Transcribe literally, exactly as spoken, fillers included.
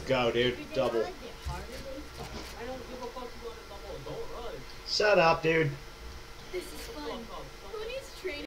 go, dude. Double. I don't give a fuck you want to double. Don't run. Shut up, dude. This is fun.